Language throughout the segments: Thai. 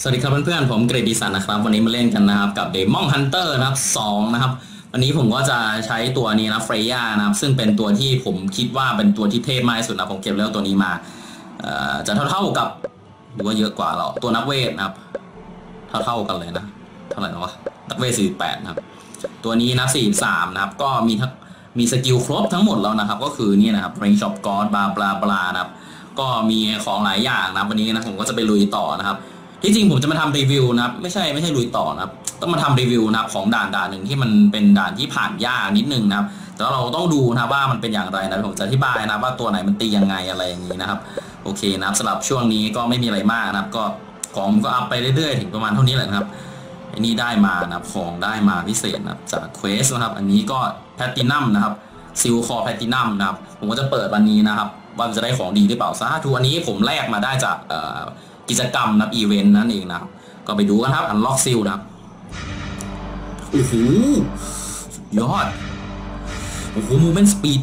สวัสดีครับเพื่อนๆผมเกรดดิสันนะครับวันนี้มาเล่นกันนะครับกับ Demon Hunter นะครับ2นะครับวันนี้ผมก็จะใช้ตัวนี้นะเฟรย่านะครับซึ่งเป็นตัวที่ผมคิดว่าเป็นตัวที่เทพมากที่สุดนะผมเก็บเลือกตัวนี้มาจะเท่ากับหรือว่าเยอะกว่าเราตัวนักเวทนะครับเท่ากันเลยนะเท่าไหร่นะวะนักเวท48นะครับตัวนี้นะ43นะครับก็มีสกิลครบทั้งหมดแล้วนะครับก็คือนี่นะครับ Range of God บลานะครับก็มีของหลายอย่างนะวันนี้นะผมก็จะไปลุยต่อนะครับที่จริงผมจะมาทำรีวิวนะครับไม่ใช่ลุยต่อนะครับต้องมาทำรีวิวนะครับของด่านหนึ่งที่มันเป็นด่านที่ผ่านยากนิดนึงนะครับแต่เราต้องดูนะว่ามันเป็นอย่างไรนะผมจะอธิบายนะว่าตัวไหนมันตียังไงอะไรอย่างนี้นะครับโอเคนะครับสำหรับช่วงนี้ก็ไม่มีอะไรมากนะครับก็ของก็อัพไปเรื่อยๆถึงประมาณเท่านี้แหละนะครับอันนี้ได้มานะครับของได้มาพิเศษนะครับจากเควสนะครับอันนี้ก็แพลตินัมนะครับซิลคอแพลตินัมนะครับผมก็จะเปิดวันนี้นะครับว่าจะได้ของดีหรือเปล่าซะทุกวันนี้ผมแลกมาได้จากกิจกรรมนะอีเวนต์นั่นเองนะครับก็ไปดูกันครับอันล็อกซิลนะครับโอ้โหยอดโอ้โหมูเมนต์สปีด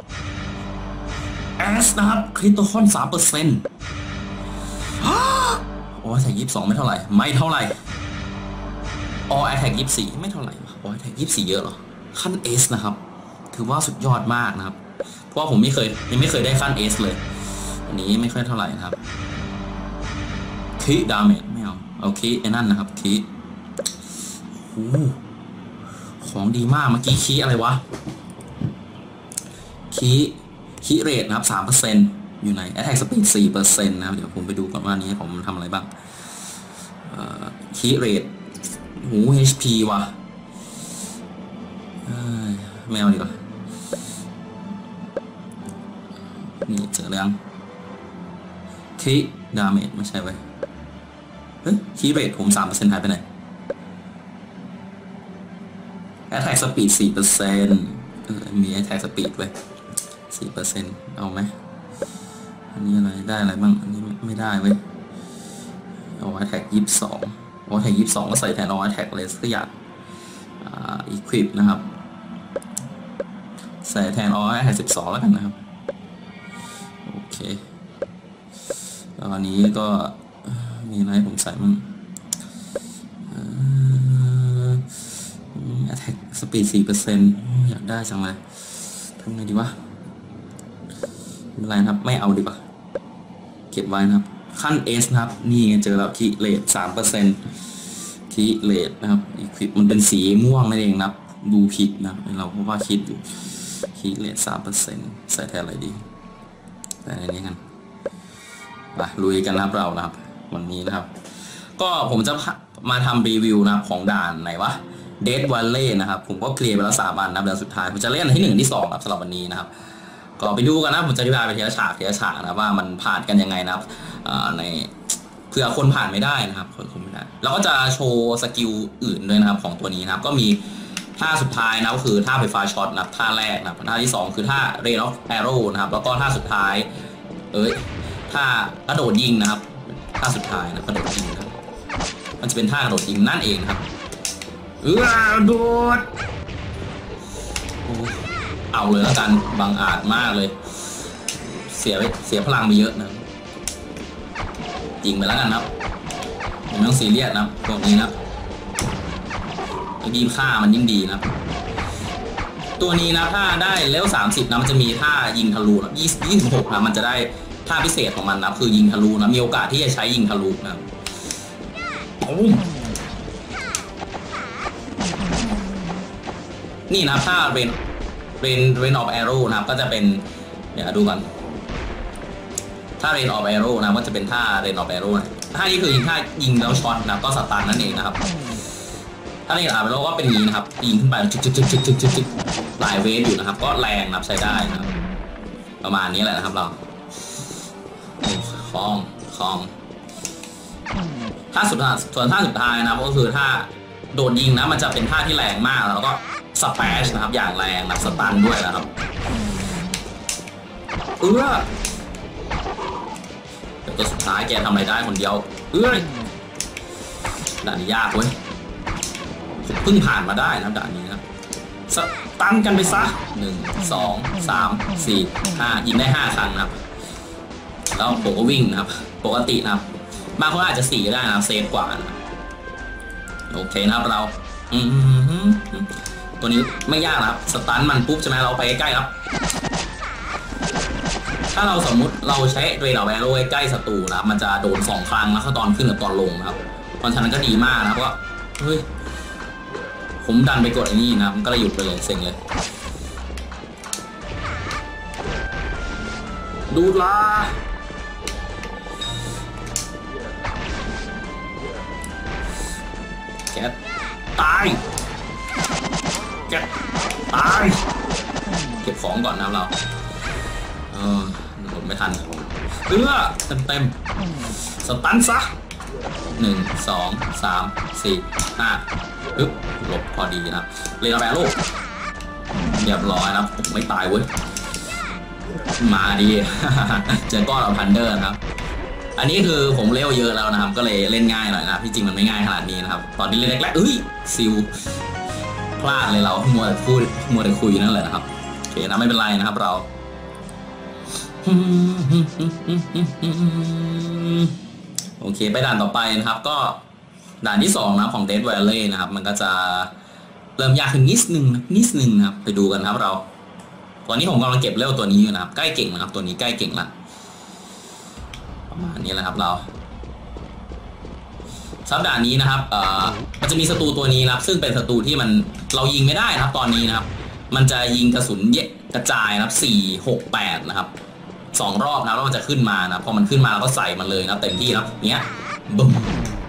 เอสนะครับคริตโตคอน3%โอ้แท็ก22ไม่เท่าไหร่ออแอทแท็ก24ไม่เท่าไหร่ออแอทแท็ก24เยอะหรอขั้น S นะครับถือว่าสุดยอดมากนะครับเพราะว่าผมยังไม่เคยได้ขั้น S เลยอันนี้ไม่ค่อยเท่าไหร่นะครับคีดาเมจไม่เอาคีไอ้นั่นนะครับคีของดีมากเมื่อกี้คีอะไรวะคีเรทนะครับ 3% อยู่ใน Attack Speed 4% นะครับเดี๋ยวผมไปดูก่อนว่านี้ผมทำอะไรบ้างคีเรทHP ว่ะแมวดีกว่านี่เจอแล้วคีดาเมจไม่ใช่ไว้คีย์เรทผม 3% หายไปไหน Attack Speed 4% มี Attack Speed ไว้ 4% เอาไหมอันนี้อะไรได้อะไรบ้างอันนี้ไม่ได้เว้ยเอา Attack 22เอา Attack 22ก็ใส่แทนเอา Attack เลยสักอย่างEquip นะครับใส่แทนเอา Attack 12แล้วกันนะครับโอเคตอนนี้ก็มีอะไรผมใส่มั่งAttack Speed 4% อยากได้จังเลยทำไงดีวะไม่เป็นไรครับไม่เอาดีกว่าเก็บไว้นะครับขั้น S นะครับนี่เจอแล้วคีเลท 3% คีเลทนะครับอีควิปมันเป็นสีม่วงนั่นเองนะครับดูผิดนะเราเพราะว่าคิดอยู่คีเลท 3% ใส่แทนอะไรดีใส่อะไรนี้กันไปลุยกันนะครับเรานะครับวันนี้นะครับก็ผมจะมาทำรีวิวนะครับของด่านไหนวะ Dead Valley นะครับผมก็เคลียร์ไปแล้ว3 อันนะครับเดี๋ยวสุดท้ายผมจะเล่นที่1ที่2ครับสำหรับวันนี้นะครับก็ไปดูกันนะผมจะอธิบายไปทีละฉากนะว่ามันผ่านกันยังไงนะครับในเผื่อคนผ่านไม่ได้นะครับคนไม่ได้เราก็จะโชว์สกิลอื่นด้วยนะครับของตัวนี้นะครับก็มีท่าสุดท้ายนะก็คือท่าไฟฟ้าช็อตนะครับท่าแรกนะครับท่าที่2คือท่า Rain of Arrow นะครับแล้วก็ท่าสุดท้ายท่ากระโดดยิงนะครับท่าสุดท้ายนะกระโดดยิงนะครับมันจะเป็นท่ากระโดดยิงนั่นเองครับโดดเอาเลยแล้วกันบังอาจมากเลยเสียพลังไปเยอะนะยิงไปแล้วกันครับไม่ต้องซีเรียสนะพวกนี้นะยิ่งฆ่ามันยิ่งดีนะตัวนี้นะถ้าได้เลเวล30นะมันจะมีท่ายิงทะลุนะ26นะมันจะได้ท่าพิเศษของมันนะคือยิงทะลุนะมีโอกาสที่จะใช้ยิงทะลุนะนี่นะท่าเรนออฟแอโร่นะครับก็จะเป็นเดี๋ยวดูกันท่าเรนออฟแอโร่นะก็จะเป็นท่าเรนออฟแอโร่ท่านี้คือท่ายิงแล้วช็อตนะก็สตาร์นั่นเองนะครับถ้าเรนออฟแอโร่ก็เป็นอย่างนี้นะครับยิงขึ้นไปจึ๊กหลายเวฟอยู่นะครับก็แรงนะครับใช้ได้นะครับประมาณนี้แหละนะครับเราคลองท่าสุดท้ายส่วนท่าสุดท้ายนะก็คือท่าโดดยิงนะมันจะเป็นท่าที่แรงมากแล้วก็สเปชนะครับอย่างแรงนะสตันด้วยนะครับแต่ตัวสุดท้ายแกทำอะไรได้คนเดียวด่านนี้ยากเว้ยเพิ่งผ่านมาได้นะด่านนี้นะสตันกันไปซะ1 2 3 4 5ยิงได้5 ครั้งนะครับแล้วผมก็วิ่งนะครับปกตินะครับบางคนอาจจะ4ก็ได้นะเซฟกว่านะโอเคนะครับเราตัวนี้ไม่ยากครับสตันมันปุ๊บใช่ไหมเราไปใกล้ครับถ้าเราสมมุติเราใช้เรดาร์แวร์โร่ใกล้ศัตรูนะมันจะโดน2 ครั้งแล้วตอนขึ้นกับตอนลงครับเพราะฉะนั้นก็ดีมากนะเพราะว่าเฮ้ยผมดันไปกดไอ้นี่นะมันก็เลยหยุดไปเลยเซ็งเลยดูดละแกตายแกตายเก็บของก่อนนะเราหมดไม่ทันเต็มสตันซะ1 2 3 4 5ปึ๊บหลบพอดีนะเรดาร์แวร์โร่เรียบร้อยนะผมไม่ตายเว้ยมาดีเจอก้อนเอาพันเดอร์นะครับอันนี้คือผมเล่นเยอะแล้วนะครับก็เลยเล่นง่ายหน่อยนะที่จริงมันไม่ง่ายขนาดนี้นะครับตอนนี้เล่นแรกๆซิลพลาดเลยเรามัวแต่คุยนั่นแหละนะครับโอเคนะไม่เป็นไรนะครับเราโอเคไปด่านต่อไปนะครับก็ด่านที่2นะของ Dead Valley นะครับมันก็จะเริ่มยากขึ้นนิดนึงนะครับไปดูกันครับเราตอนนี้ผมกำลังเก็บเลเวลตัวนี้อยู่นะครับใกล้เก่งนะครับตัวนี้ใกล้เก่งละประมาณนี้แหละครับเราสัปดาห์นี้นะครับมันจะมีศัตรูตัวนี้นะครับซึ่งเป็นศัตรูที่เรายิงไม่ได้นะครับตอนนี้นะครับมันจะยิงกระสุนกระจายนะครับ4 6 8นะครับ2 รอบนะแล้วมันจะขึ้นมานะพอมันขึ้นมาเราก็ใส่มันเลยนะเต็มที่นะเนี้ยบึ้ม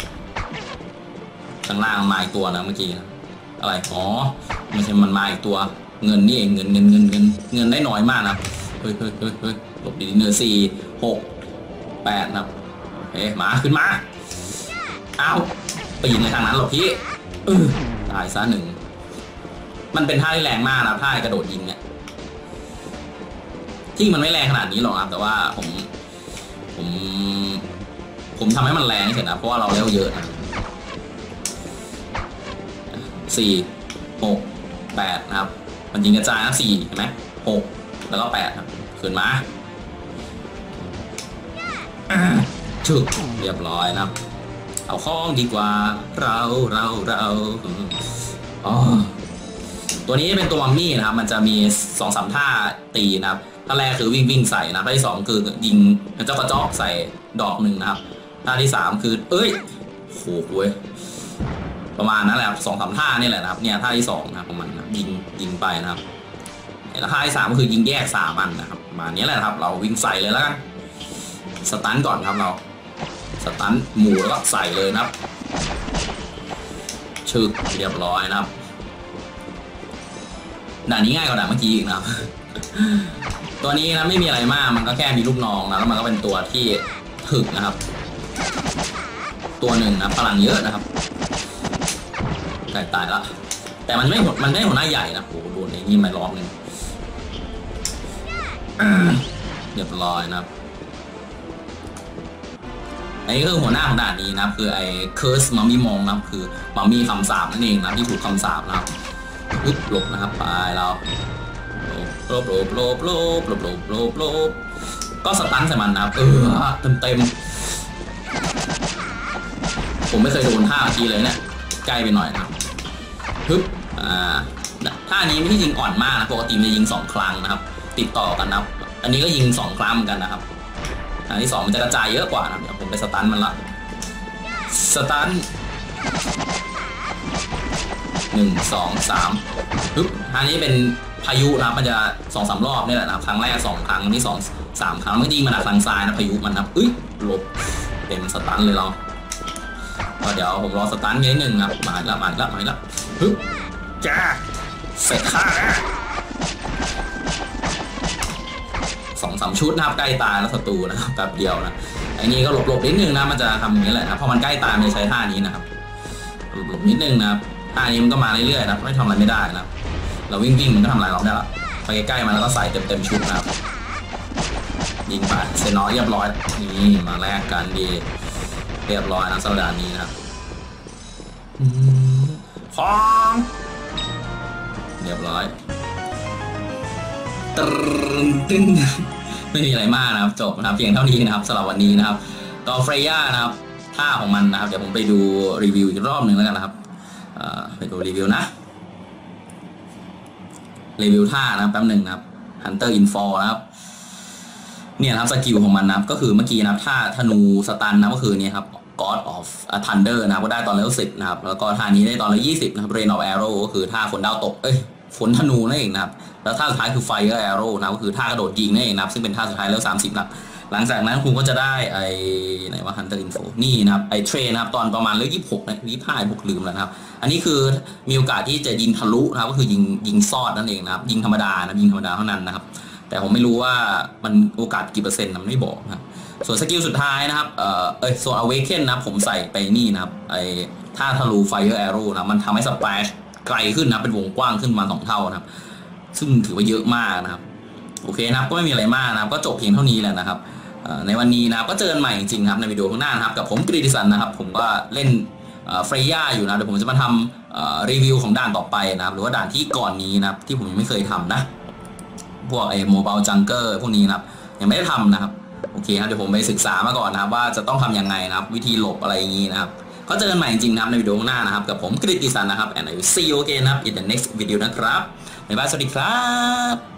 ข้างล่างมาอีกตัวนะเมื่อกี้อะไรอ๋อไม่ใช่มันมาอีกตัวเงินนี่เองเงินได้น้อยมากนะเฮ้ยหลบดีเนื้อ4 6 8นะครับเฮ้ยมาขึ้นมาเอาไปยิงในทางนั้นหรอพี่ตายซะ1มันเป็นท่าที่แรงมากนะท่ากระโดดยิงเนี่ยที่มันไม่แรงขนาดนี้หรอกครับแต่ว่าผมทำให้มันแรงเฉยนะเพราะว่าเราเล่นเยอะนะ4 6 8นะครับมันยิงกระจายนะ4เห็นไหม6แล้วก็8ครับขึ้นมาถึกเรียบร้อยนะครับเอาข้องดีกว่าเราตัวนี้เป็นตัวมัมมี่นะครับมันจะมี 2-3 ท่าตีนะครับท่าแรกคือวิ่งใส่นะท่าที่2คือยิงเจ้ากระจอกใส่ดอก1นะครับท่าที่3คือโหเว้ยประมาณนั้นแหละ2-3 ท่านี่แหละนะครับเนี่ยท่าที่2นะของมันนะยิงไปนะครับแล้วท่าที่3ก็คือยิงแยก3 อันนะครับประมาณนี้แหละครับเราวิ่งใส่เลยแล้วกันสตันก่อนครับเราสตันหมู่แล้วก็ใส่เลยนะครับชึกเรียบร้อยนะครับด่านนี้ง่ายกว่าด่านเมื่อกี้อีกนะครับตัวนี้นะไม่มีอะไรมากมันก็แค่มีลูกน้องนะแล้วมันก็เป็นตัวที่ถึกนะครับตัวหนึ่งนะพลังเยอะนะครับไก่ตายแล้วแต่มันได้หัวหน้าใหญ่นะโอ้โหโดนไอ้นี่ไม่รอบนึงเรียบร้อยนะครับอันนี้คือหัวหน้าของด่านนี้นะคือไอ้เคิร์สมัมมี่มองนะคือมัมมี่คำสาปนั่นเองนะที่ถูกคำสาปนะครับหลบนะครับไปเราหลบก็สตันใส่มันนะครับเต็มผมไม่เคยโดนท่าทีเลยเนี่ยใกล้ไปหน่อยนะท่านี้ไม่ได้ยิงอ่อนมากนะปกติมันจะยิง2 ครั้งนะครับติดต่อกันนะครับอันนี้ก็ยิง2 ครั้งเหมือนกันนะครับอันที่2มันจะกระจายเยอะกว่านะเดี๋ยวผมไปสตันมันละสตัน1 2 3ท่านี้เป็นพายุนะครับมันจะ2-3 รอบนี่แหละนะครับครั้งแรก2 ครั้งที่2 3 ครั้งมันยิงมาจากทางซ้ายนะพายุมันนะหลบเต็มสตันเลยเราก็เดี๋ยวผมรอสตันนิดนึงครับมาแล้วจ้าเสร็จค่า2-3 ชุดนะครับใกล้ตายแล้วศัตรูนะครับแป๊บเดียวนะไอ้นี่ก็หลบนิดนึงนะมันจะทำอย่างนี้แหละนะพอมันใกล้ตายมันจะใช้ท่านี้นะครับหลบนิดนึงนะครับท่านี้มันก็มาเรื่อยๆนะไม่ทำอะไรไม่ได้นะเราวิ่งมันก็ทำอะไรเราได้ละไปใกล้ๆมันแล้วก็ใส่เต็มชุดนะครับยิงไปเซนอยเรียบร้อยนี่มาแลกกันดีเรียบร้อยนะสัปดาห์นี้นะครับของเรียบร้อยตึ้งไม่มีอะไรมากนะครับจบนะครับเพียงเท่านี้นะครับสำหรับวันนี้นะครับต่อเฟรย่านะครับท่าของมันนะครับเดี๋ยวผมไปดูรีวิวอีกรอบหนึ่งแล้วกันนะครับไปดูรีวิวนะรีวิวท่านะแป๊บหนึ่งนะครับ Hunter Info นะครับเนี่ยนะครับสกิลของมันนะครับก็คือเมื่อกี้นะครับท่าธนูสตันนะก็คือเนี่ยครับ God of Thunder นะครับก็ได้ตอนเลเวล10นะครับแล้วก็ท่านี้ได้ตอนเลเวล20นะครับ Rain of Arrow ก็คือท่าฝนดาวตกฝนธนูนั่นเองนะครับแล้วท่าสุดท้ายคือ Fire Arrow นะก็คือท่ากระโดดยิงนั่นเองนะครับซึ่งเป็นท่าสุดท้ายเลเวล30นะครับหลังจากนั้นคุณก็จะได้ไหนว่า Hunter Info นี่นะครับเทรนนะครับตอนประมาณเลเวล26นะ25 ลืมแล้วนะครับอันนี้คือมีโอกาสที่จะยิงทะลุนะครับก็คือยิงซอดนั่นเองนะครับยิงธรรมดานะยิงธรรมดาเท่านั้นนะครับแต่ผมไม่รู้ว่ามันโอกาสกี่เปอร์เซ็นต์มันไม่บอกนะครับส่วนสกิลสุดท้ายนะครับส่วน Awaken นะผมใส่ไปนี่นะครับท่าทะลุ Fire Arrow นะมันทำให้สเปซไกลขึ้นนะเป็นวงกว้างขึ้นมา2 เท่านะครับซึ่งถือว่าเยอะมากนะครับโอเคนะครับก็ไม่มีอะไรมากนะครับก็จบเพียงเท่านี้แหละนะครับในวันนี้นะครับก็เจอกันใหม่จริงๆครับในวิดีโอข้างหน้านะครับกับผมกฤติสันนะครับผมก็เล่นเฟรย่าอยู่นะเดี๋ยวผมจะมาทำรีวิวของด่านต่อไปนะครับหรือว่าด่านที่ก่อนนี้นะครับที่ผมยังไม่เคยทำนะพวกโมบายจังเกอร์พวกนี้นะครับยังไม่ได้ทำนะครับโอเคครับเดี๋ยวผมไปศึกษามาก่อนนะครับว่าจะต้องทำยังไงนะครับวิธีหลบอะไรอย่างนี้นะครับก็เจอกันใหม่จริงๆนะครับในวิดีโอข้างหน้านะครับกับผมกฤติสันนะครับ and I will see you again นะครับ in the next video นะครับบ๊ายบายสวัสดีครับ